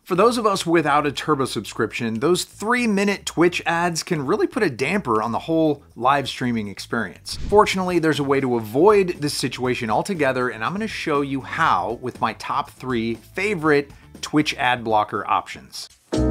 For those of us without a turbo subscription, those 3-minute Twitch ads can really put a damper on the whole live streaming experience. Fortunately, there's a way to avoid this situation altogether, and I'm going to show you how with my top 3 favorite Twitch ad blocker options.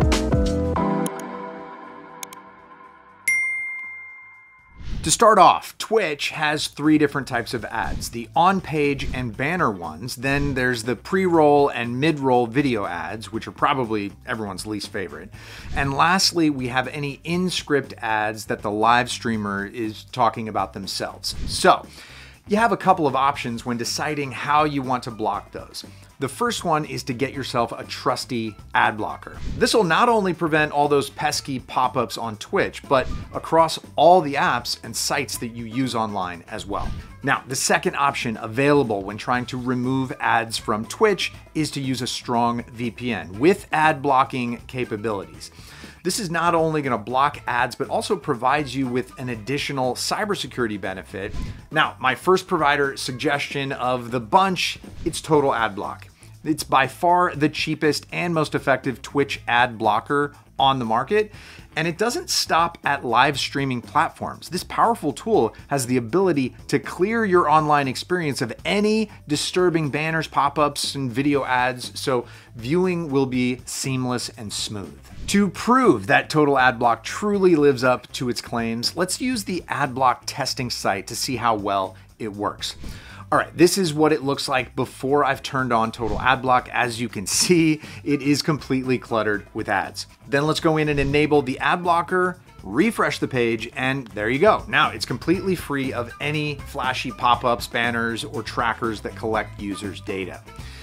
To start off, Twitch has 3 different types of ads: the on-page and banner ones, then there's the pre-roll and mid-roll video ads, which are probably everyone's least favorite, and lastly, we have any in-script ads that the live streamer is talking about themselves. So, you have a couple of options when deciding how you want to block those. The first one is to get yourself a trusty ad blocker. This will not only prevent all those pesky pop-ups on Twitch, but across all the apps and sites that you use online as well. Now, the second option available when trying to remove ads from Twitch is to use a strong VPN with ad blocking capabilities. This is not only going to block ads, but also provides you with an additional cybersecurity benefit. Now, my first provider suggestion of the bunch, it's Total Adblock. It's by far the cheapest and most effective Twitch ad blocker on the market, and it doesn't stop at live streaming platforms. This powerful tool has the ability to clear your online experience of any disturbing banners, pop-ups, and video ads, so viewing will be seamless and smooth. To prove that Total Adblock truly lives up to its claims, let's use the Adblock testing site to see how well it works. All right, this is what it looks like before I've turned on Total Adblock. As you can see, it is completely cluttered with ads. Then let's go in and enable the ad blocker, refresh the page, and there you go. Now it's completely free of any flashy pop-ups, banners, or trackers that collect users' data.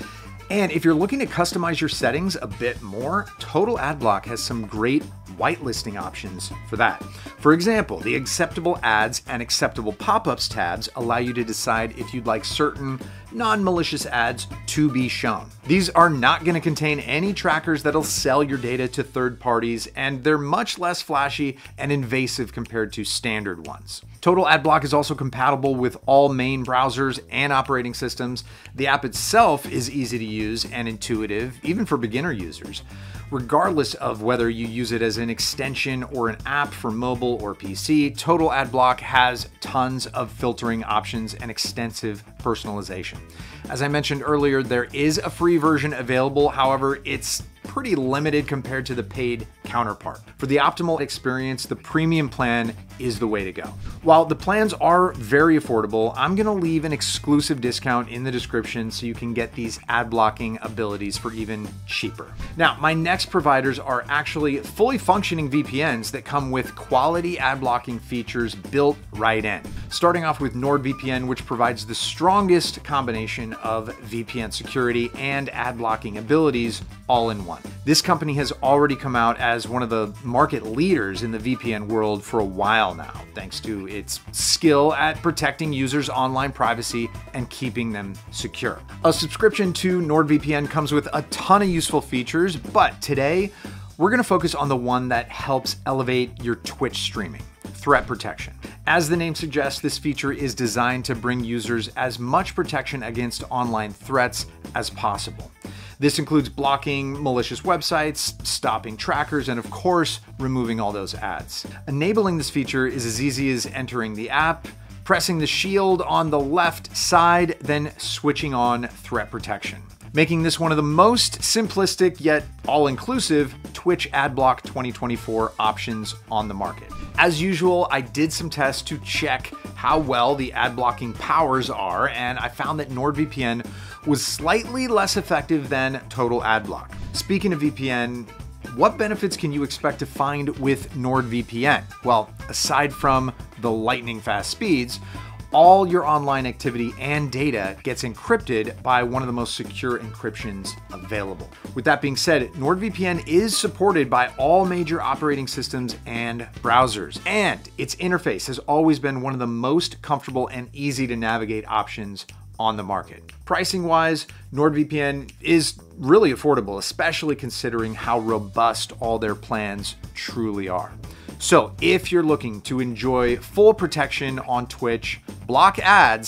And if you're looking to customize your settings a bit more, Total Adblock has some great whitelisting options for that. For example, the acceptable ads and acceptable pop-ups tabs allow you to decide if you'd like certain non-malicious ads to be shown. These are not going to contain any trackers that'll sell your data to third parties, and they're much less flashy and invasive compared to standard ones. Total Adblock is also compatible with all main browsers and operating systems. The app itself is easy to use and intuitive, even for beginner users. Regardless of whether you use it as an extension or an app for mobile or PC, Total Adblock has tons of filtering options and extensive personalization. As I mentioned earlier, there is a free version available. However, it's pretty limited compared to the paid counterpart. For the optimal experience, the premium plan is the way to go. While the plans are very affordable, I'm going to leave an exclusive discount in the description so you can get these ad blocking abilities for even cheaper. Now, my next providers are actually fully functioning VPNs that come with quality ad blocking features built right in. Starting off with NordVPN, which provides the strongest combination of VPN security and ad blocking abilities all in one. This company has already come out as one of the market leaders in the VPN world for a while now, thanks to its skill at protecting users' online privacy and keeping them secure. A subscription to NordVPN comes with a ton of useful features, but today we're going to focus on the one that helps elevate your Twitch streaming: threat protection. As the name suggests, this feature is designed to bring users as much protection against online threats as possible. This includes blocking malicious websites, stopping trackers, and of course, removing all those ads. Enabling this feature is as easy as entering the app, pressing the shield on the left side, then switching on threat protection, making this one of the most simplistic yet all-inclusive Twitch Adblock 2024 options on the market. As usual, I did some tests to check how well the ad blocking powers are, and I found that NordVPN was slightly less effective than Total Adblock. Speaking of VPN, what benefits can you expect to find with NordVPN? Well, aside from the lightning fast speeds, all your online activity and data gets encrypted by one of the most secure encryptions available. With that being said, NordVPN is supported by all major operating systems and browsers, and its interface has always been one of the most comfortable and easy to navigate options on the market. Pricing wise, NordVPN is really affordable, especially considering how robust all their plans truly are. So if you're looking to enjoy full protection on Twitch, block ads,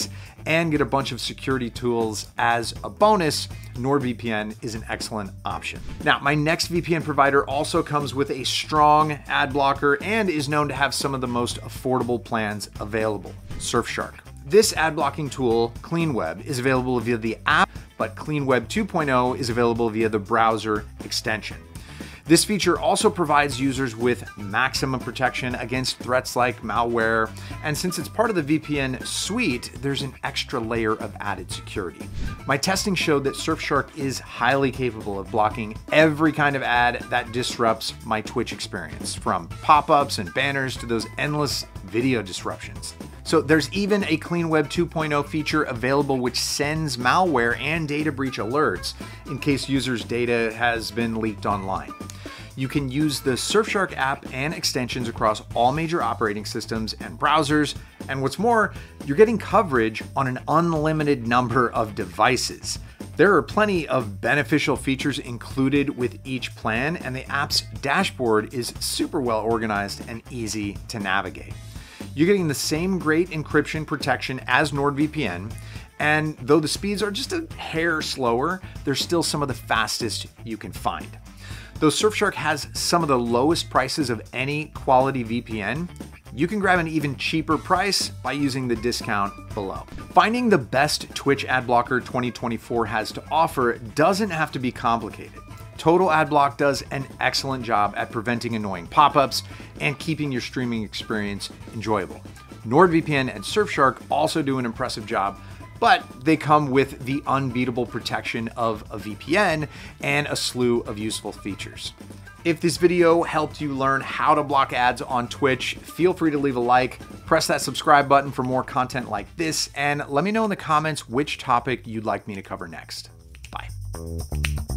and get a bunch of security tools as a bonus, NordVPN is an excellent option. Now, my next VPN provider also comes with a strong ad blocker and is known to have some of the most affordable plans available, Surfshark. This ad blocking tool, CleanWeb, is available via the app, but CleanWeb 2.0 is available via the browser extension. This feature also provides users with maximum protection against threats like malware, and since it's part of the VPN suite, there's an extra layer of added security. My testing showed that Surfshark is highly capable of blocking every kind of ad that disrupts my Twitch experience, from pop-ups and banners to those endless video disruptions. So there's even a CleanWeb 2.0 feature available which sends malware and data breach alerts in case users' data has been leaked online. You can use the Surfshark app and extensions across all major operating systems and browsers, and what's more, you're getting coverage on an unlimited number of devices. There are plenty of beneficial features included with each plan, and the app's dashboard is super well organized and easy to navigate. You're getting the same great encryption protection as NordVPN, and though the speeds are just a hair slower, they're still some of the fastest you can find. Though Surfshark has some of the lowest prices of any quality VPN, you can grab an even cheaper price by using the discount below. Finding the best Twitch ad blocker 2024 has to offer doesn't have to be complicated. Total Adblock does an excellent job at preventing annoying pop-ups and keeping your streaming experience enjoyable. NordVPN and Surfshark also do an impressive job, but they come with the unbeatable protection of a VPN and a slew of useful features. If this video helped you learn how to block ads on Twitch, feel free to leave a like, press that subscribe button for more content like this, and let me know in the comments which topic you'd like me to cover next. Bye.